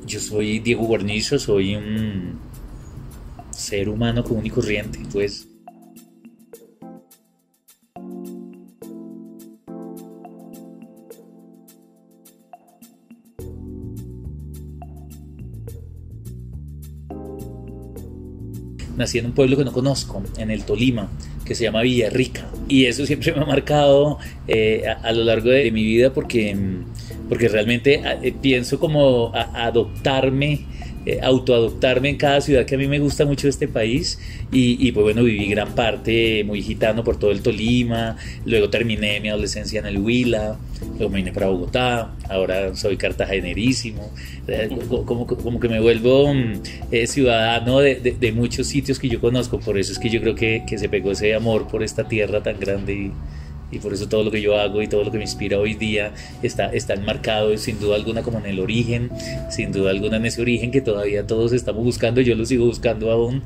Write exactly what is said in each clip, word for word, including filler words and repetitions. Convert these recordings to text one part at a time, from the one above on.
Yo soy Diego Guarnizo, soy un ser humano común y corriente, pues. Nací en un pueblo que no conozco, en el Tolima, que se llama Villarrica. Y eso siempre me ha marcado eh, a, a lo largo de, de mi vida porque, porque realmente eh, pienso como a, a adoptarme, eh, autoadoptarme en cada ciudad que a mí me gusta mucho de este país. Y, y pues bueno, viví gran parte muy gitano por todo el Tolima. Luego terminé mi adolescencia en el Huila. Luego me vine para Bogotá. Ahora soy cartagenerísimo. Como, como que me vuelvo eh, ciudadano de, de, de muchos sitios que yo conozco. Por eso es que yo creo que, que se pegó ese amor por esta tierra tan grande y, y por eso todo lo que yo hago y todo lo que me inspira hoy día está, está enmarcado sin duda alguna como en el origen, sin duda alguna en ese origen que todavía todos estamos buscando. Yo lo sigo buscando aún.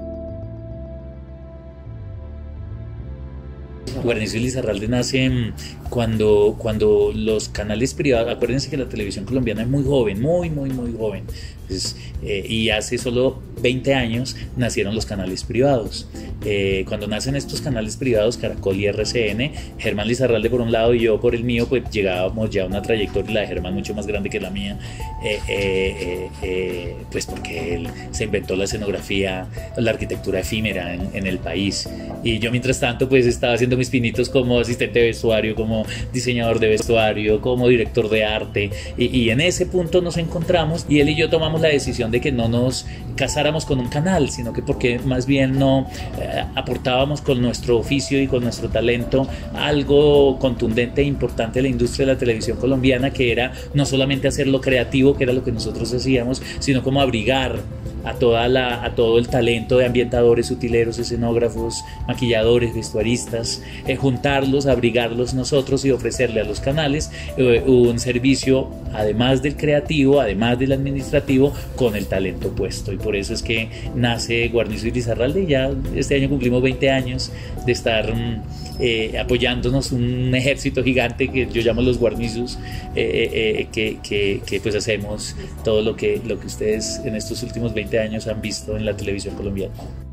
Guarnizo Lizarralde nace cuando, cuando los canales privados, acuérdense que la televisión colombiana es muy joven, muy, muy, muy joven. Entonces, eh, y hace solo veinte años nacieron los canales privados. Eh, cuando nacen estos canales privados, Caracol y R C N, Germán Lizarralde por un lado y yo por el mío, pues llegábamos ya a una trayectoria, la de Germán mucho más grande que la mía, eh, eh, eh, pues porque él se inventó la escenografía, la arquitectura efímera en, en el país. Y yo mientras tanto pues estaba haciendo mis pinitos como asistente de vestuario, como diseñador de vestuario, como director de arte. Y, y en ese punto nos encontramos y él y yo tomamos la decisión de que no nos casáramos con un canal, sino que porque más bien no eh, aportábamos con nuestro oficio y con nuestro talento algo contundente e importante a la industria de la televisión colombiana, que era no solamente hacer lo creativo, que era lo que nosotros hacíamos, sino como abrigar a, toda la, a todo el talento de ambientadores, utileros, escenógrafos, maquilladores, vestuaristas, eh, juntarlos, abrigarlos nosotros y ofrecerle a los canales eh, un servicio además del creativo, además del administrativo, con el talento puesto. Y por eso es que nace Guarnizo y Lizarralde. Ya este año cumplimos veinte años de estar eh, apoyándonos, un ejército gigante que yo llamo los Guarnizos, eh, eh, que, que, que pues hacemos todo lo que, lo que ustedes en estos últimos veinte años han visto en la televisión colombiana.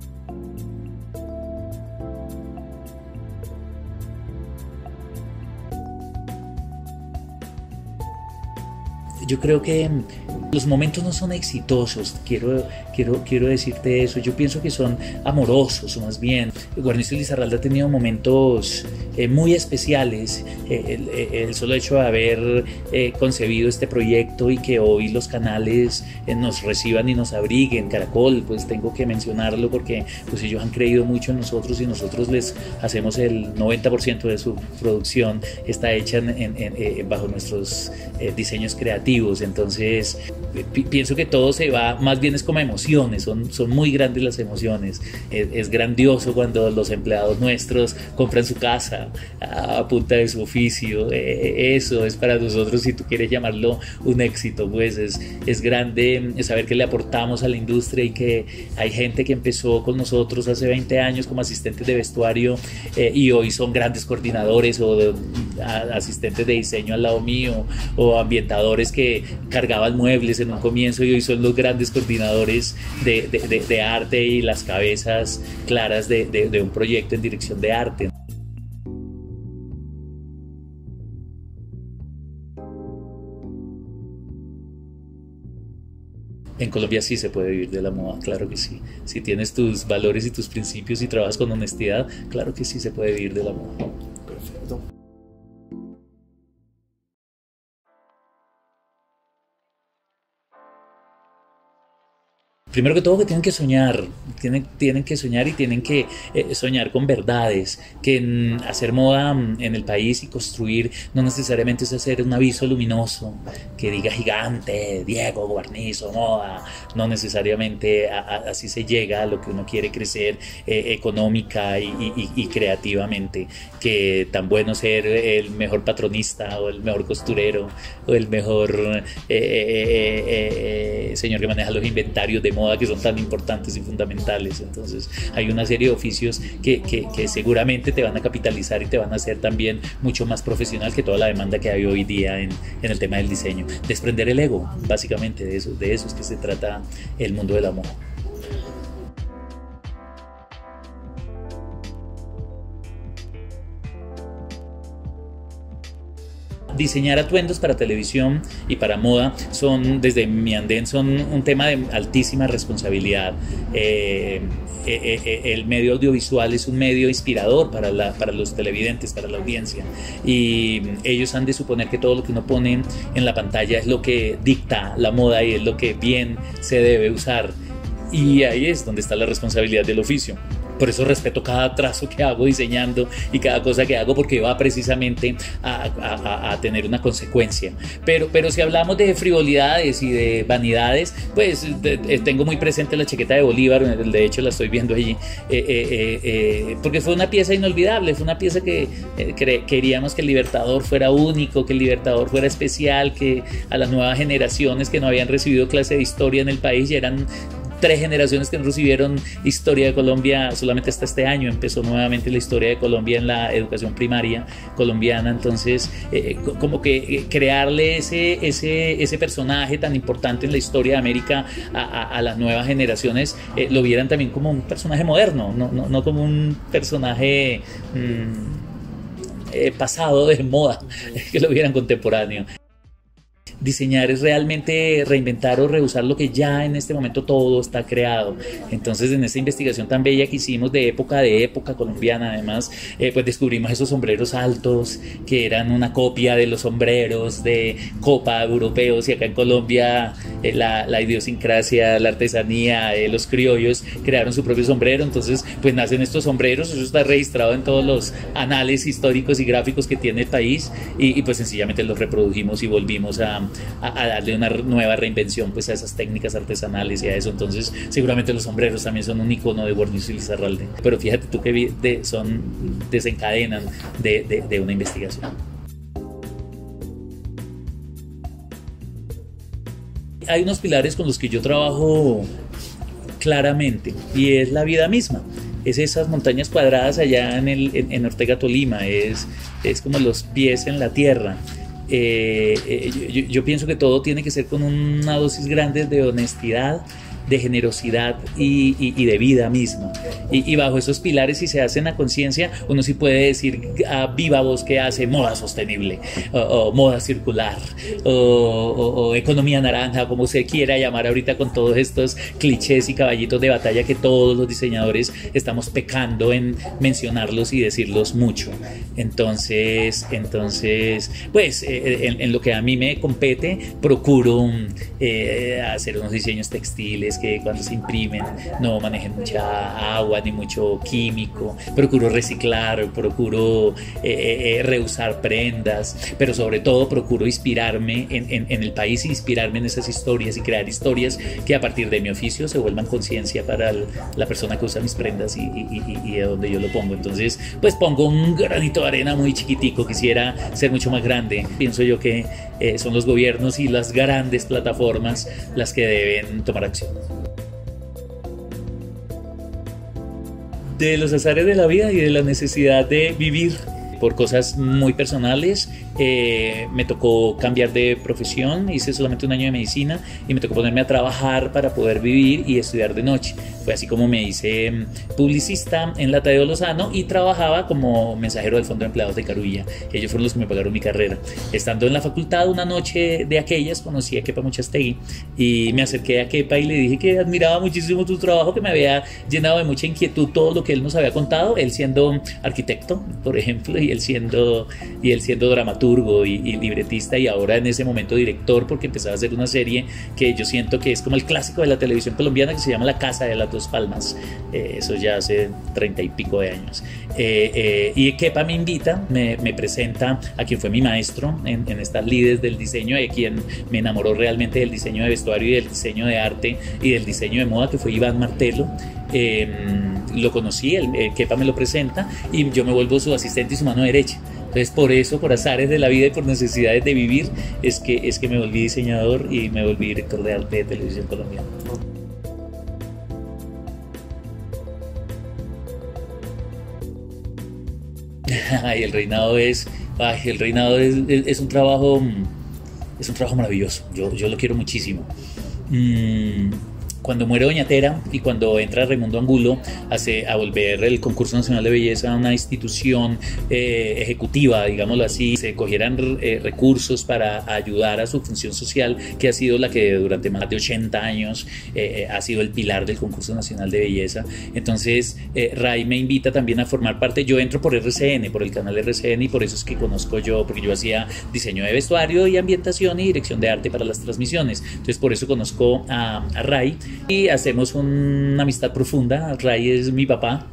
Yo creo que los momentos no son exitosos, quiero, quiero, quiero decirte eso. Yo pienso que son amorosos, más bien. Guarnizo Lizarralde ha tenido momentos eh, muy especiales. Eh, el, el solo hecho de haber eh, concebido este proyecto y que hoy los canales eh, nos reciban y nos abriguen. Caracol, pues tengo que mencionarlo porque pues ellos han creído mucho en nosotros y nosotros les hacemos el noventa por ciento de su producción. Está hecha en, en, en, bajo nuestros eh, diseños creativos. Entonces pi pienso que todo se va, más bien es como emociones, son, son muy grandes las emociones. Es, es grandioso cuando los empleados nuestros compran su casa a, a punta de su oficio. Eh, eso es para nosotros, si tú quieres llamarlo un éxito, pues es, es grande saber que le aportamos a la industria y que hay gente que empezó con nosotros hace veinte años como asistentes de vestuario eh, y hoy son grandes coordinadores o de, a, asistentes de diseño al lado mío, o ambientadores que cargaban muebles en un comienzo y hoy son los grandes coordinadores de, de, de, de arte y las cabezas claras de, de, de un proyecto en dirección de arte. En Colombia sí se puede vivir de la moda, claro que sí. Si tienes tus valores y tus principios y trabajas con honestidad, claro que sí se puede vivir de la moda. Perfecto. Primero que todo que tienen que soñar, tienen, tienen que soñar y tienen que eh, soñar con verdades, que en hacer moda en el país y construir no necesariamente es hacer un aviso luminoso que diga gigante, Diego Guarnizo, moda, no necesariamente a, a, así se llega a lo que uno quiere crecer eh, económica y, y, y creativamente, que tan bueno ser el mejor patronista o el mejor costurero o el mejor eh, eh, eh, eh, señor que maneja los inventarios de moda moda que son tan importantes y fundamentales. Entonces hay una serie de oficios que, que, que seguramente te van a capitalizar y te van a hacer también mucho más profesional que toda la demanda que hay hoy día en, en el tema del diseño. Desprender el ego, básicamente de eso, de eso es que se trata el mundo de la moda. Diseñar atuendos para televisión y para moda son, desde mi andén, son un tema de altísima responsabilidad. Eh, eh, eh, el medio audiovisual es un medio inspirador para, la, para los televidentes, para la audiencia, y ellos han de suponer que todo lo que uno pone en la pantalla es lo que dicta la moda y es lo que bien se debe usar, y ahí es donde está la responsabilidad del oficio. Por eso respeto cada trazo que hago diseñando y cada cosa que hago, porque va precisamente a, a, a tener una consecuencia. Pero, pero si hablamos de frivolidades y de vanidades, pues de, de, tengo muy presente la chaqueta de Bolívar, de hecho la estoy viendo allí, eh, eh, eh, porque fue una pieza inolvidable, fue una pieza que eh, cre queríamos que el Libertador fuera único, que el Libertador fuera especial, que a las nuevas generaciones que no habían recibido clase de historia en el país, ya eran tres generaciones que no recibieron historia de Colombia, solamente hasta este año empezó nuevamente la historia de Colombia en la educación primaria colombiana. Entonces eh, como que crearle ese, ese, ese personaje tan importante en la historia de América a, a, a las nuevas generaciones, eh, lo vieran también como un personaje moderno, no, no, no como un personaje mmm, eh, pasado de moda, que lo vieran contemporáneo. Diseñar es realmente reinventar o reusar lo que ya en este momento todo está creado. Entonces, en esta investigación tan bella que hicimos de época de época colombiana, además, eh, pues descubrimos esos sombreros altos que eran una copia de los sombreros de copa europeos, y acá en Colombia eh, la, la idiosincrasia, la artesanía, eh, los criollos crearon su propio sombrero. Entonces, pues nacen estos sombreros, eso está registrado en todos los anales históricos y gráficos que tiene el país, y, y pues sencillamente los reprodujimos y volvimos a A, a darle una nueva reinvención pues a esas técnicas artesanales y a eso. Entonces seguramente los sombreros también son un icono de Guarnizo y Lizarralde, pero fíjate tú que de, son, desencadenan de, de, de una investigación. Hay unos pilares con los que yo trabajo claramente, y es la vida misma. Es esas montañas cuadradas allá en, el, en, en Ortega, Tolima, es, es como los pies en la tierra. Eh, eh, yo, yo pienso que todo tiene que ser con una dosis grande de honestidad, de generosidad y, y, y de vida misma, y, y bajo esos pilares, si se hacen a conciencia, uno sí puede decir a viva voz que hace moda sostenible o, o moda circular o, o, o economía naranja, como se quiera llamar ahorita, con todos estos clichés y caballitos de batalla que todos los diseñadores estamos pecando en mencionarlos y decirlos mucho. Entonces, entonces pues eh, en, en lo que a mí me compete, procuro eh, hacer unos diseños textiles que cuando se imprimen no manejen mucha agua ni mucho químico. Procuro reciclar, procuro eh, eh, reusar prendas, pero sobre todo procuro inspirarme en, en, en el país, inspirarme en esas historias y crear historias que a partir de mi oficio se vuelvan conciencia para el, la persona que usa mis prendas y, y, y, y de donde yo lo pongo. Entonces pues pongo un granito de arena muy chiquitico, quisiera ser mucho más grande. Pienso yo que eh, son los gobiernos y las grandes plataformas las que deben tomar acción. De los azares de la vida y de la necesidad de vivir por cosas muy personales, eh, me tocó cambiar de profesión. Hice solamente un año de medicina y me tocó ponerme a trabajar para poder vivir y estudiar de noche. Fue así como me hice publicista en la Tadeo Lozano y trabajaba como mensajero del Fondo de Empleados de Carulla. Ellos fueron los que me pagaron mi carrera. Estando en la facultad, una noche de aquellas, conocí a Kepa Muchastegui y me acerqué a Kepa y le dije que admiraba muchísimo tu trabajo, que me había llenado de mucha inquietud todo lo que él nos había contado, él siendo arquitecto, por ejemplo, y él siendo, y él siendo dramaturgo y, y libretista, y ahora en ese momento director, porque empezaba a hacer una serie que yo siento que es como el clásico de la televisión colombiana, que se llama La Casa de las Dos Palmas. Eh, eso ya hace treinta y pico de años. Eh, eh, y Kepa me invita, me, me presenta a quien fue mi maestro en, en estas lides del diseño, de quien me enamoró realmente del diseño de vestuario y del diseño de arte y del diseño de moda, que fue Iván Martelo. Eh, lo conocí, el, el Kepa me lo presenta y yo me vuelvo su asistente y su mano derecha. Entonces por eso, por azares de la vida y por necesidades de vivir, es que, es que me volví diseñador y me volví director de arte de televisión colombiana. Ay, el reinado es, ay, el reinado es, es, es un trabajo, es un trabajo maravilloso. Yo, yo lo quiero muchísimo. Mm, Cuando muere Doña Tera y cuando entra Raimundo Angulo hace, a volver el Concurso Nacional de Belleza a una institución eh, ejecutiva, digámoslo así, se cogieran eh, recursos para ayudar a su función social, que ha sido la que durante más de ochenta años eh, ha sido el pilar del Concurso Nacional de Belleza. Entonces, eh, Ray me invita también a formar parte. Yo entro por R C N, por el canal R C N, y por eso es que conozco yo, porque yo hacía diseño de vestuario y ambientación y dirección de arte para las transmisiones. Entonces, por eso conozco a, a Ray. Y hacemos una amistad profunda. Ray es mi papá.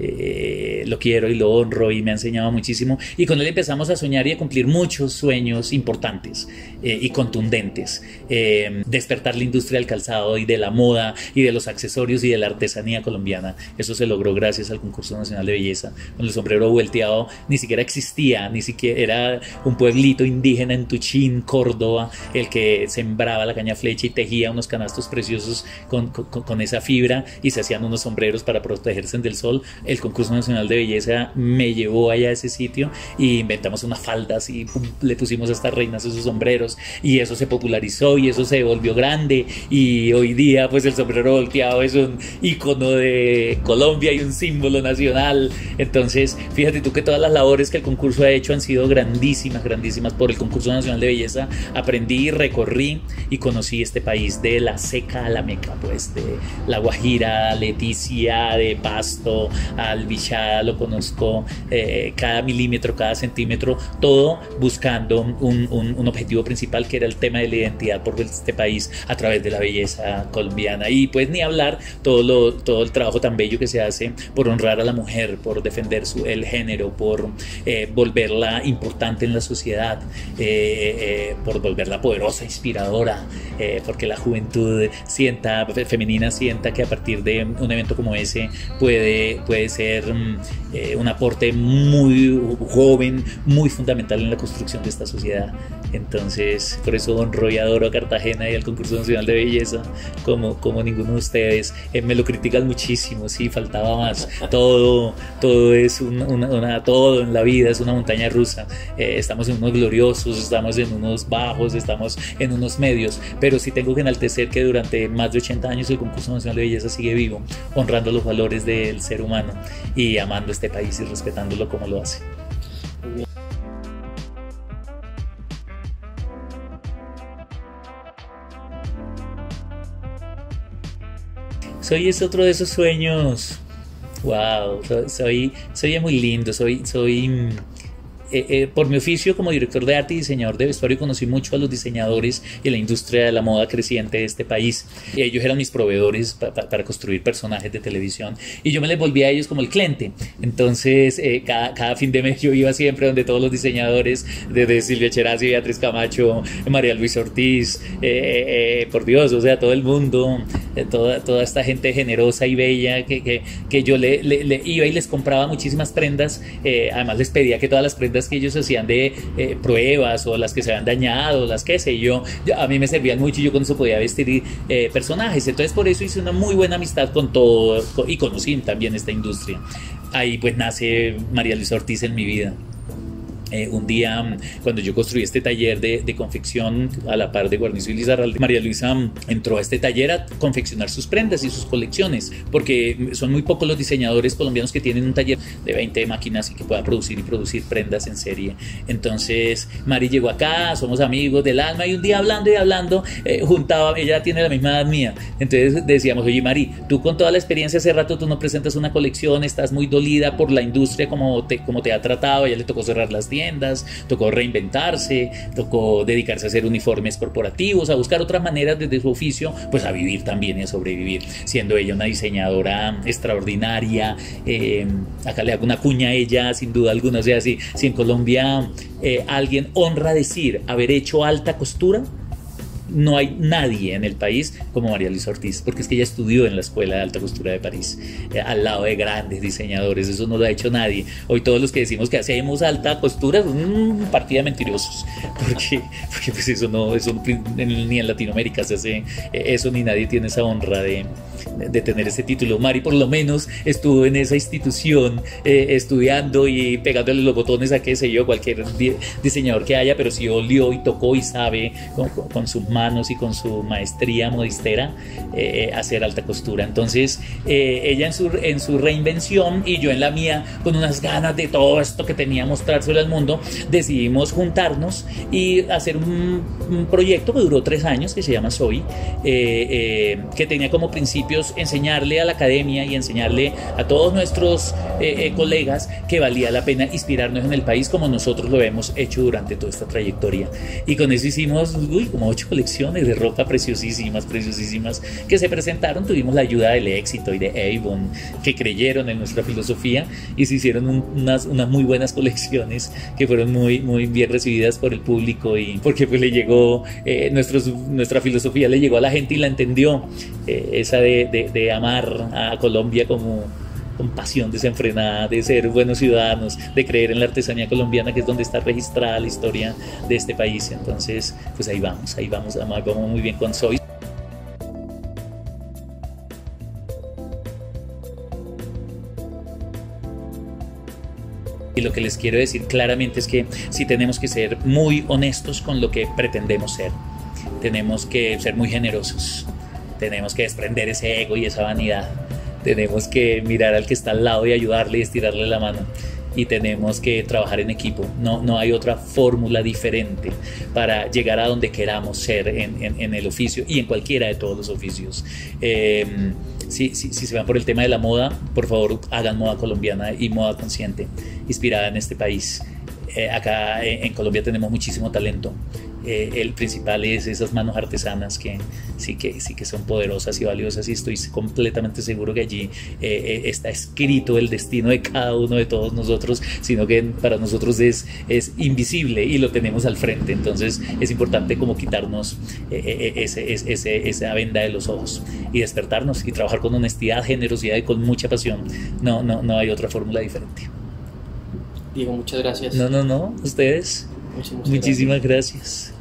Eh, lo quiero y lo honro y me ha enseñado muchísimo, y con él empezamos a soñar y a cumplir muchos sueños importantes eh, y contundentes. Eh, despertar la industria del calzado y de la moda y de los accesorios y de la artesanía colombiana. Eso se logró gracias al Concurso Nacional de Belleza. Con el sombrero volteado ni siquiera existía, ni siquiera era un pueblito indígena en Tuchín, Córdoba, el que sembraba la caña flecha y tejía unos canastos preciosos con, con, con esa fibra, y se hacían unos sombreros para protegerse del sol. El Concurso Nacional de Belleza me llevó allá a ese sitio y inventamos unas faldas y pum, le pusimos a estas reinas esos sombreros, y eso se popularizó y eso se volvió grande, y hoy día pues el sombrero volteado es un ícono de Colombia y un símbolo nacional. Entonces fíjate tú que todas las labores que el concurso ha hecho han sido grandísimas, grandísimas. Por el Concurso Nacional de Belleza aprendí, recorrí y conocí este país de la Seca a la Meca, pues de La Guajira, Leticia, de Pasto al Bichada, lo conozco eh, cada milímetro, cada centímetro, todo buscando un, un, un objetivo principal, que era el tema de la identidad por este país a través de la belleza colombiana. Y pues ni hablar todo, lo, todo el trabajo tan bello que se hace por honrar a la mujer, por defender su, el género, por eh, volverla importante en la sociedad, eh, eh, por volverla poderosa, inspiradora, eh, porque la juventud sienta, femenina sienta que a partir de un evento como ese puede, puede ser eh, un aporte muy joven, muy fundamental en la construcción de esta sociedad. Entonces, por eso honro y adoro a Cartagena y al Concurso Nacional de Belleza como, como ninguno de ustedes. Eh, me lo critican muchísimo, sí, faltaba más. Todo, todo es un, una, una, todo en la vida es una montaña rusa. Eh, estamos en unos gloriosos, estamos en unos bajos, estamos en unos medios, pero sí tengo que enaltecer que durante más de ochenta años el Concurso Nacional de Belleza sigue vivo, honrando los valores del ser humano y amando este país y respetándolo como lo hace. Soy es otro de esos sueños. Wow, soy, soy muy lindo, soy, soy Eh, eh, por mi oficio como director de arte y diseñador de vestuario conocí mucho a los diseñadores y la industria de la moda creciente de este país. Ellos eran mis proveedores pa pa para construir personajes de televisión y yo me les volvía a ellos como el cliente. Entonces eh, cada, cada fin de mes yo iba siempre donde todos los diseñadores, desde Silvia Cherazzi, Beatriz Camacho, María Luisa Ortiz, eh, eh, por Dios, o sea, todo el mundo, eh, toda, toda esta gente generosa y bella que, que, que yo le, le, le iba y les compraba muchísimas prendas. Eh, además les pedía que todas las prendas que ellos hacían de eh, pruebas o las que se habían dañado, las que sé yo, a mí me servían mucho y yo con eso podía vestir eh, personajes. Entonces por eso hice una muy buena amistad con todo y conocí también esta industria. Ahí pues nace María Luisa Ortiz en mi vida. Eh, un día cuando yo construí este taller de, de confección a la par de Guarnizo y Lizarralde, María Luisa entró a este taller a confeccionar sus prendas y sus colecciones, porque son muy pocos los diseñadores colombianos que tienen un taller de veinte máquinas y que puedan producir y producir prendas en serie. Entonces Mari llegó acá, somos amigos del alma, y un día hablando y hablando eh, juntaba, ella tiene la misma edad mía, entonces decíamos: oye Mari, tú con toda la experiencia hace rato tú no presentas una colección, estás muy dolida por la industria como te, como te ha tratado. A ella le tocó cerrar las tiendas, tocó reinventarse, tocó dedicarse a hacer uniformes corporativos, a buscar otras maneras desde su oficio, pues a vivir también y a sobrevivir, siendo ella una diseñadora extraordinaria. Eh, acá le hago una cuña a ella, sin duda alguna. O sea, si, si en Colombia eh, alguien honra decir haber hecho alta costura, no hay nadie en el país como María Luisa Ortiz, porque es que ella estudió en la Escuela de Alta Costura de París, eh, al lado de grandes diseñadores. Eso no lo ha hecho nadie. Hoy todos los que decimos que hacemos alta costura son mmm, partida de mentirosos, porque, porque pues eso no, eso ni en Latinoamérica se hace eso, ni nadie tiene esa honra de, de tener ese título. Mari por lo menos estuvo en esa institución eh, estudiando y pegándole los botones a qué sé yo, cualquier di diseñador que haya, pero sí olió y tocó y sabe con, con, con sus manos y con su maestría modistera eh, hacer alta costura. Entonces eh, ella en su, en su reinvención y yo en la mía, con unas ganas de todo esto que tenía mostrárselo al mundo, decidimos juntarnos y hacer un, un proyecto que duró tres años, que se llama Soy, eh, eh, que tenía como principios enseñarle a la academia y enseñarle a todos nuestros eh, eh, colegas que valía la pena inspirarnos en el país como nosotros lo hemos hecho durante toda esta trayectoria. Y con eso hicimos uy, como ocho colecciones de ropa preciosísimas, preciosísimas, que se presentaron. Tuvimos la ayuda del Éxito y de Avon, que creyeron en nuestra filosofía y se hicieron un, unas, unas muy buenas colecciones que fueron muy, muy bien recibidas por el público, y porque pues le llegó, eh, nuestros, nuestra filosofía le llegó a la gente y la entendió, eh, esa de, de, de amar a Colombia como con pasión desenfrenada, de ser buenos ciudadanos, de creer en la artesanía colombiana, que es donde está registrada la historia de este país. Entonces pues ahí vamos, ahí vamos, vamos muy bien con Soy. Y lo que les quiero decir claramente es que sí tenemos que ser muy honestos con lo que pretendemos ser. Tenemos que ser muy generosos. Tenemos que desprender ese ego y esa vanidad. Tenemos que mirar al que está al lado y ayudarle y estirarle la mano. Y tenemos que trabajar en equipo. No, no hay otra fórmula diferente para llegar a donde queramos ser en, en, en el oficio y en cualquiera de todos los oficios. Eh, si, si, si se van por el tema de la moda, por favor hagan moda colombiana y moda consciente, inspirada en este país. Eh, acá en Colombia tenemos muchísimo talento. Eh, el principal es esas manos artesanas que sí, que sí que son poderosas y valiosas, y estoy completamente seguro que allí eh, está escrito el destino de cada uno de todos nosotros, sino que para nosotros es, es invisible y lo tenemos al frente. Entonces es importante como quitarnos eh, ese, ese, esa venda de los ojos y despertarnos y trabajar con honestidad, generosidad y con mucha pasión. No, no, no hay otra fórmula diferente. Diego, muchas gracias. No, no, no, ustedes. Muchísimas, Muchísimas gracias. gracias.